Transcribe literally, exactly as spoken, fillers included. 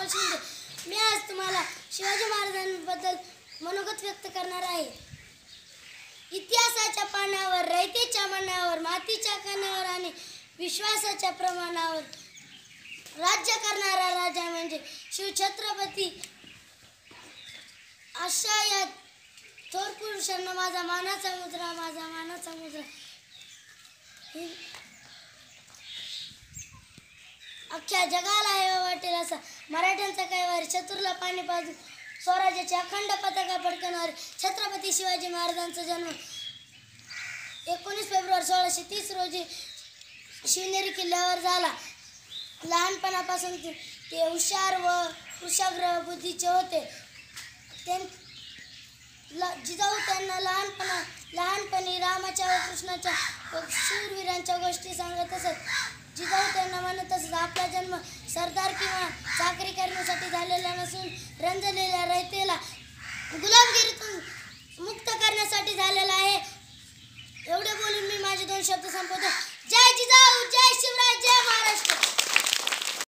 कमल शिंदे. मी आज तुम्हाला शिवाजी महाराजांबद्दल मनोगत व्यक्त करणार आहे. इतिहासाच्या पानावर, रयतेच्या मनावर, मातीच्या कणावर आणि विश्वासाच्या प्रमाणावर राज्य करणारा राजा म्हणजे शिवछत्रपती. अशा या थोर पुरुषांना माझा मानाचा मुद्रा, माझा मानाचा मुद्रा. अख्ख्या जगाला हे वाटेल असा मराठ्यांचा कैवारी, चतुरला पाणी पाजून स्वराज्याची अखंड पताका फडकवणारे छत्रपती शिवाजी महाराजांचा जन्म एकोणीस फेब्रुवारी सोळाशे तीस रोजी शिवनेरी किल्ल्यावर झाला. लहानपणापासून ते हुशार व कुशाग्र बुद्धीचे होते. जिजाऊ त्यांना लहानपणा लहानपणी रामाच्या व कृष्णाच्या व शूरवीरांच्या गोष्टी सांगत असत. जिजाऊ त्यांना म्हणत असत, आपला जन्म सरदार किंवा चाकरी करण्यासाठी झालेला नसून रंजलेल्या रयतेला गुलामगिरी